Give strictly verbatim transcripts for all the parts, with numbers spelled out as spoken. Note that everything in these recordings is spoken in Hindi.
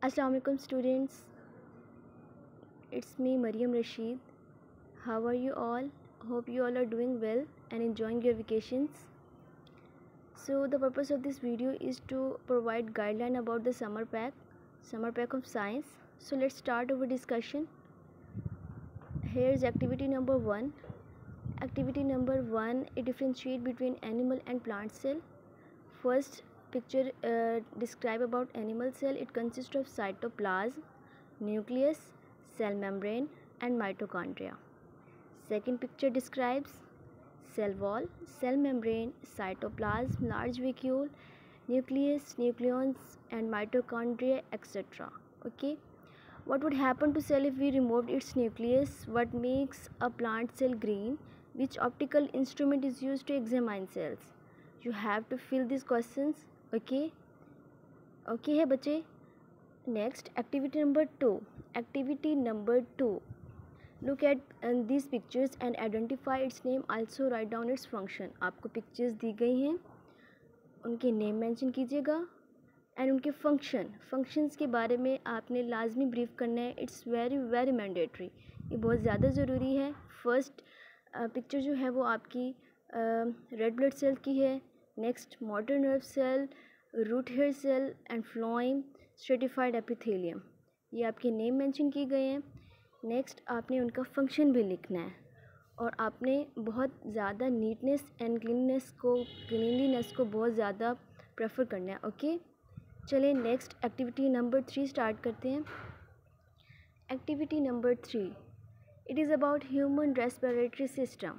Assalamu alaikum students, it's me Mariam Rashid. How are you all? Hope you all are doing well and enjoying your vacations. So the purpose of this video is to provide guideline about the summer pack, summer pack of science. So let's start our discussion. Here is activity number one. Activity number one, it differentiate between animal and plant cell. First picture uh, describe about animal cell. It consists of cytoplasm, nucleus, cell membrane and mitochondria. Second picture describes cell wall, cell membrane, cytoplasm, large vacuole, nucleus, nucleons and mitochondria, et cetera. Okay, what would happen to cell if we removed its nucleus? What makes a plant cell green? Which optical instrument is used to examine cells? You have to fill these questions. Okay, okay है बच्चे. Next, activity number two. Activity number two. Look at uh, these pictures and identify its name. Also write down its function. आपको pictures दी गई हैं, उनके name mention कीजिएगा एंड उनके फंक्शन फंक्शंस के बारे में आपने लाजमी ब्रीफ करना है. इट्स वेरी वेरी मैंडेटरी, ये बहुत ज़्यादा ज़रूरी है. फर्स्ट पिक्चर uh, जो है वो आपकी रेड ब्लड सेल की है. Next motor nerve cell, root hair cell and phloem stratified epithelium, ये आपके नेम मेंशन किए गए हैं. नेक्स्ट आपने उनका फंक्शन भी लिखना है और आपने बहुत ज़्यादा नीटनेस एंड क्लीननेस को क्लीनलीनेस को बहुत ज़्यादा प्रेफर करना है. ओके, चलिए next activity number three start करते हैं. Activity number three, it is about human respiratory system.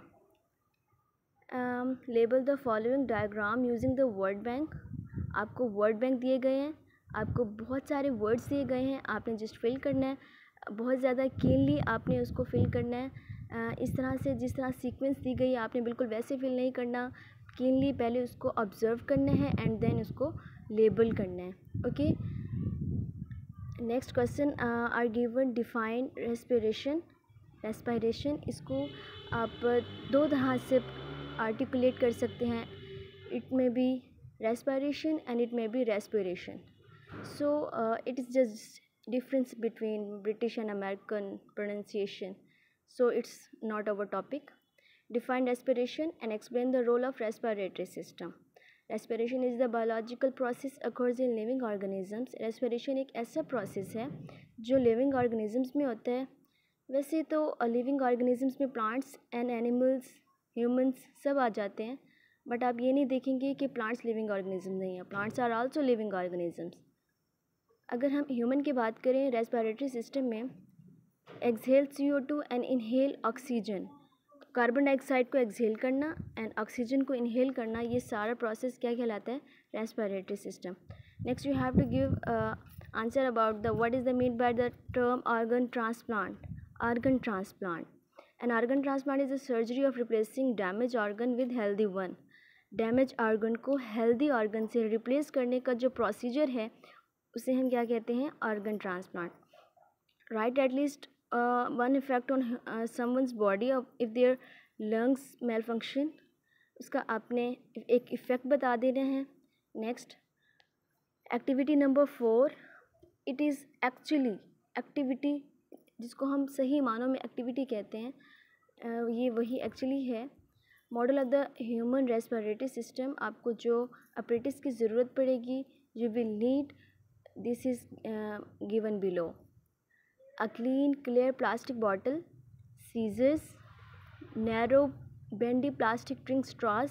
Label the following diagram using the word bank. आपको वर्ड बैंक दिए गए हैं, आपको बहुत सारे वर्ड्स दिए गए हैं, आपने जस्ट फिल करना है. बहुत ज़्यादा कीनली आपने उसको फिल करना है. uh, इस तरह से जिस तरह सीक्वेंस दी गई आपने बिल्कुल वैसे फिल नहीं करना. कीनली पहले उसको ऑब्ज़र्व करना है एंड देन उसको लेबल करना है. Okay, next question are given define respiration. Respiration इसको आप दो तरह से आर्टिकुलेट कर सकते हैं. It may be respiration and it may be respiration. So uh, it is just difference between British and American pronunciation, so it's not our topic. Define respiration and explain the role of respiratory system. Respiration is the biological process occurs in living organisms. Respiration एक ऐसा process है जो living organisms में होता है. वैसे तो living organisms में plants and animals, humans सब आ जाते हैं, बट आप ये नहीं देखेंगे कि प्लांट्स लिविंग ऑर्गेनिज्म नहीं है. Plants are also living organisms. अगर हम ह्यूमन की बात करें, रेस्पिरेटरी सिस्टम में exhale C O two and inhale oxygen, carbon dioxide को एक्सहेल करना एंड ऑक्सीजन को इनहेल करना, ये सारा प्रोसेस क्या कहलाता है? Respiratory system. Next you have to give answer about the what is the mean by the term organ transplant. Organ transplant, an organ transplant is a surgery of replacing damage organ with healthy one. Damage organ को हेल्दी ऑर्गन से रिप्लेस करने का जो प्रोसीजर है उसे हम क्या कहते हैं? Organ transplant. Right at least one effect on someone's body if their lungs malfunction, उसका आपने एक इफ़ेक्ट बता देना है. Next activity number four, it is actually activity जिसको हम सही मानों में एक्टिविटी कहते हैं, uh, ये वही एक्चुअली है. Model of the human respiratory system, आपको जो अपरेटिस की ज़रूरत पड़ेगी, you will need, this is given below. A clean clear plastic bottle, scissors, narrow bendy plastic drink straws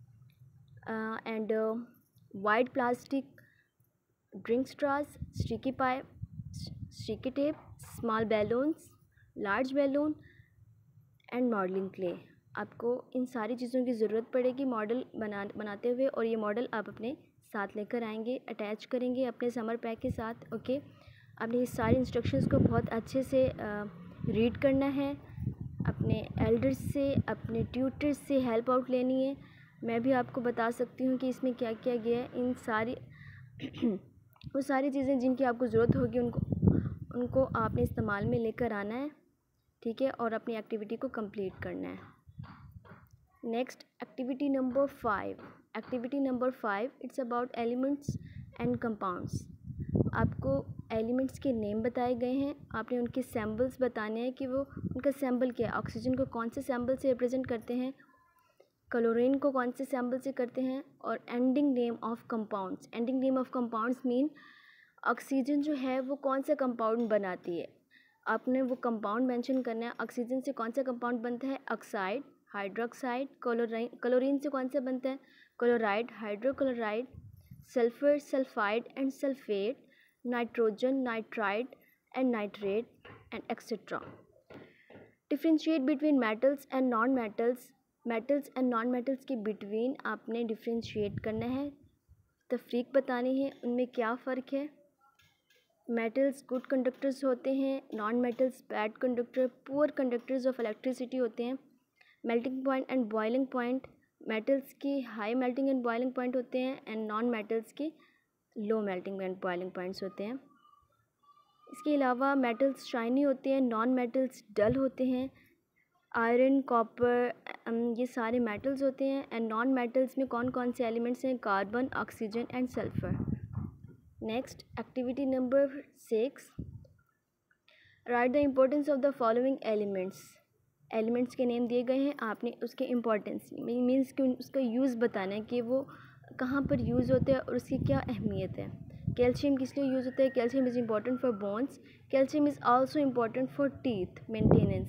and white plastic drink straws, sticky pipe, sticky tape, small balloons, large balloon and modelling clay. आपको इन सारी चीज़ों की ज़रूरत पड़ेगी मॉडल बना बनाते हुए, और ये मॉडल आप अपने साथ लेकर आएंगे, अटैच करेंगे अपने समर पैक के साथ. ओके, आपने ये सारी इंस्ट्रक्शंस को बहुत अच्छे से रीड करना है, अपने एल्डर्स से, अपने ट्यूटर्स से हेल्प आउट लेनी है. मैं भी आपको बता सकती हूँ कि इसमें क्या किया गया है. इन सारी वो सारी चीज़ें जिनकी आपको ज़रूरत होगी उनको उनको आपने इस्तेमाल में लेकर आना है. ठीक है, और अपनी एक्टिविटी को कंप्लीट करना है. Next activity number five. Activity number five, it's about elements and compounds. आपको एलिमेंट्स के नेम बताए गए हैं, आपने उनके सैम्बल्स बताने हैं कि वो उनका सैम्बल क्या है, ऑक्सीजन को कौन से सैम्बल से रिप्रेजेंट करते हैं, क्लोरीन को कौन से सैम्बल से करते हैं, और ending name of compounds. Ending name of compounds mean oxygen जो है वो कौन सा कंपाउंड बनाती है, आपने वो कंपाउंड मेंशन करना है। ऑक्सीजन से कौन सा कंपाउंड बनता है, ऑक्साइड, हाइड्रोक्साइड, क्लोराइन, क्लोरीन से कौन सा बनता है, chloride, hydrochloride, sulphur, sulphide and sulphate, nitrogen, nitride and nitrate and etcetera. Differentiate between metals and non metals. Metals and non metals के बिटवीन आपने डिफ्रेंशिएट करना है, तफरीक बतानी है उनमें क्या फ़र्क है। मेटल्स गुड कंडक्टर्स होते हैं, non metals bad conductor, poor conductors of electricity होते हैं। Melting point and boiling point, metals की high melting and boiling point होते हैं एंड नॉन मेटल्स के low melting and boiling points होते हैं। इसके अलावा मेटल्स शाइनी होते हैं, नॉन मेटल्स डल होते हैं। आयरन, कॉपर, ये सारे मेटल्स होते हैं एंड नॉन मेटल्स में कौन कौन से एलिमेंट्स हैं, carbon, oxygen and sulphur. Next activity number six, write the importance of the following elements. Elements के नेम दिए गए हैं, आपने उसके इम्पोर्टेंस मीन्स कि उसका यूज़ बताना है कि वो कहाँ पर यूज़ होते हैं और उसकी क्या अहमियत है। कैल्शियम किस लिए यूज़ होता है, calcium is important for bones, calcium is also important for teeth maintenance.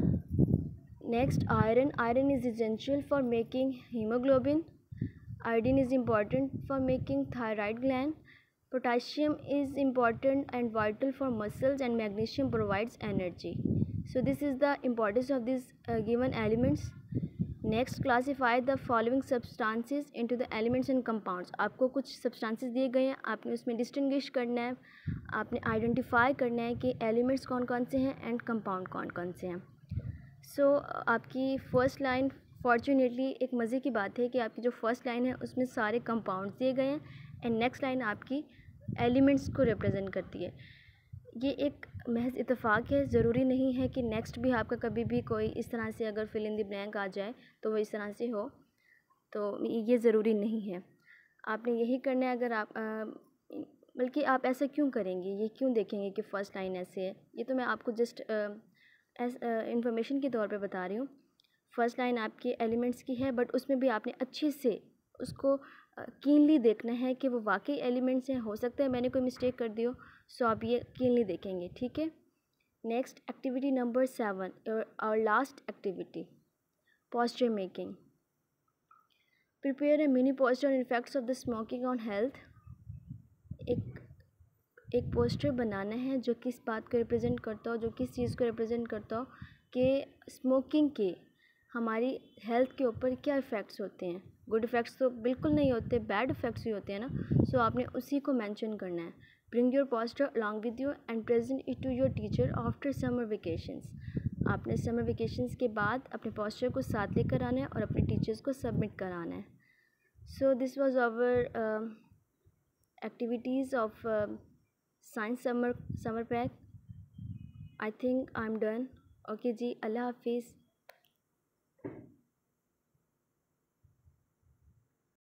Next iron, iron is essential for making haemoglobin, iodine is important for making thyroid gland, potassium is important and vital for muscles and magnesium provides energy. So this is the importance of these uh, given elements. Next, classify the following substances into the elements and compounds. आपको कुछ substances दिए गए हैं, आपने उसमें distinguish करना है, आपने identify करना है कि elements कौन कौन से हैं and compound कौन कौन से हैं. So आपकी first line फॉर्चुनेटली एक मज़े की बात है कि आपकी जो फर्स्ट लाइन है उसमें सारे कंपाउंड्स दिए गए हैं एंड नेक्स्ट लाइन आपकी एलिमेंट्स को रिप्रेजेंट करती है। ये एक महज इत्तेफाक है, ज़रूरी नहीं है कि नेक्स्ट भी आपका कभी भी कोई इस तरह से अगर फिल इन द ब्लैंक आ जाए तो वो इस तरह से हो, तो ये ज़रूरी नहीं है। आपने यही करना है। अगर आप बल्कि आप ऐसा क्यों करेंगे, ये क्यों देखेंगे कि फ़र्स्ट लाइन ऐसे है, ये तो मैं आपको जस्ट इंफॉर्मेशन के तौर पे बता रही हूँ। फर्स्ट लाइन आपके एलिमेंट्स की है बट उसमें भी आपने अच्छे से उसको कीनली देखना है कि वो वाकई एलिमेंट्स हैं। हो सकता है मैंने कोई मिस्टेक कर दी हो, सो आप ये कीनली देखेंगे, ठीक है। नेक्स्ट एक्टिविटी नंबर सेवन, और last activity, poster making. Prepare a mini poster on effects of the smoking on health. एक एक पोस्टर बनाना है जो किस बात को रिप्रेजेंट करता हो, जो किस चीज़ को रिप्रेजेंट करता हो कि स्मोकिंग के हमारी हेल्थ के ऊपर क्या इफ़ेक्ट्स होते हैं। गुड इफ़ेक्ट्स तो बिल्कुल नहीं होते, बैड इफ़ेक्ट्स भी होते हैं ना। सो so, आपने उसी को मेंशन करना है। Bring your poster along with you and present it to your teacher after summer vacations. आपने समर वेकेशंस के बाद अपने पोस्टर को साथ लेकर आना है और अपने टीचर्स को सबमिट कराना है। So this was our activities of science summer summer pack. I think I am done. Okay जी, अल्लाह हाफिज़।